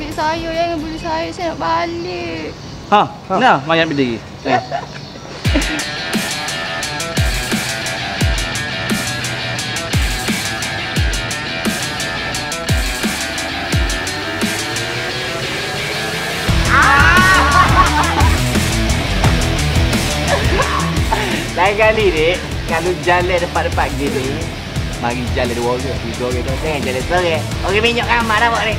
duit saya, jangan beli saya nak balik. Ha, nah, mayat berdiri. Lain kali dek, kalau jalan depan-depan gini, mari jalan 2 orang, 3 orang tu. Jangan jalan seorang. Orang minyak kamar dah buat ni.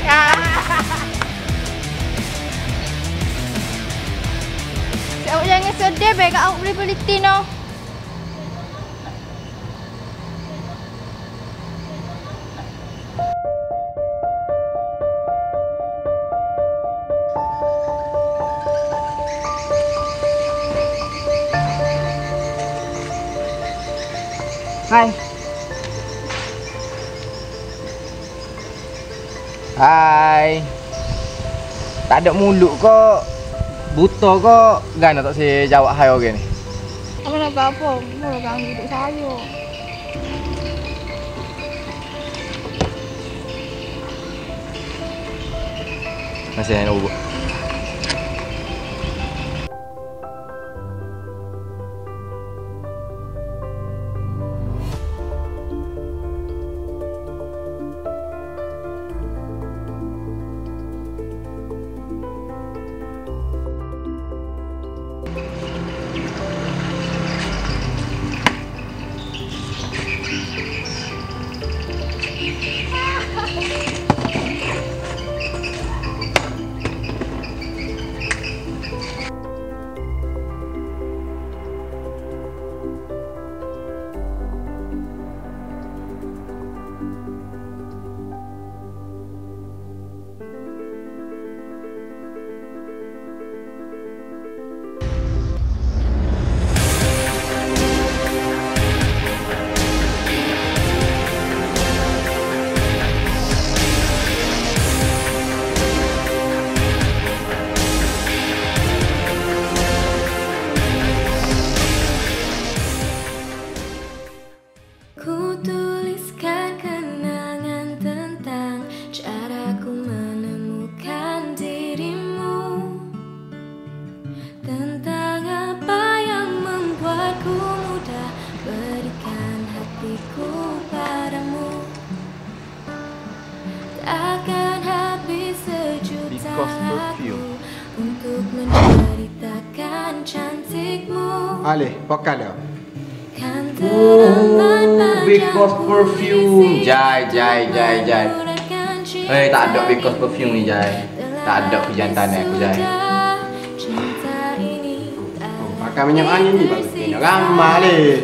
Awak jangan sedih, baik awak boleh beli tino. Hai. Hai. Tak ada mulut kok. Buta kok. Kan tak saya jawab hai orang ni. Apa nak apa? Mana ganggu duduk saya. Masih nak ubah. Alih, pokal dia. Because perfume. Jai. Tak ada because perfume ni Jai. Tak ada kejantanan aku Jai. Pakai minyak angin ni bagus. Nak ramah leh.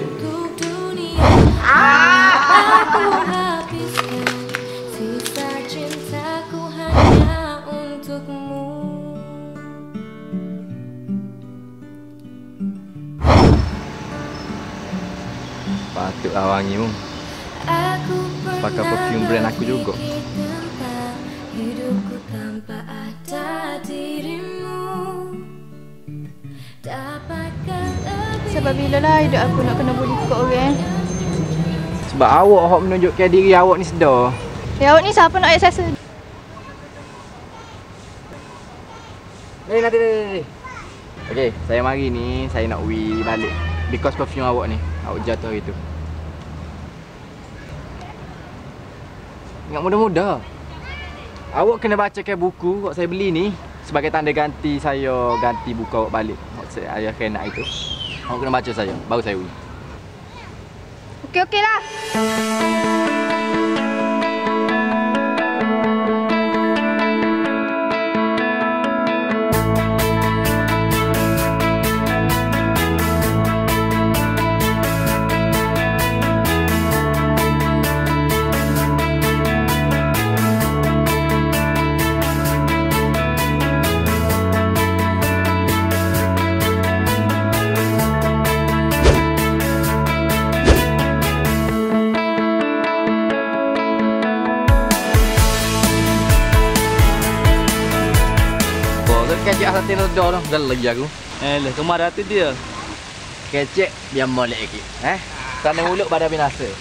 Patutlah wangi mu. Pakai perfume brand aku juga. Sebab bila lah hidup aku nak kena bully kat orang. Sebab awak hok menunjukkan diri awak ni sedar. Ya awak ni siapa nak ayat saya? Nanti. Okey, saya mari ni, saya nak balik. Because perfume awak ni, awak jatuh hari tu. Ingat muda-muda. Awak kena bacakan buku yang saya beli ni sebagai tanda ganti saya ganti buku awak balik. Saya ayah kena itu. Awak kena baca saya, baru saya win. Okey lah. Kecek hati redor tu, gal lagi aku. Lah kemar hati dia. Kecek biar molek lagi. Sana mulut pada binasa.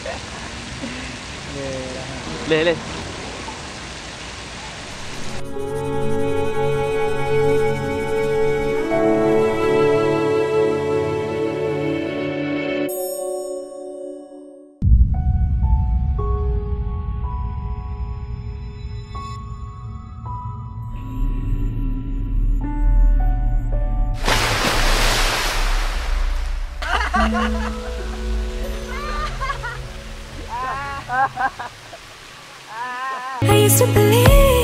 Leh. I used to believe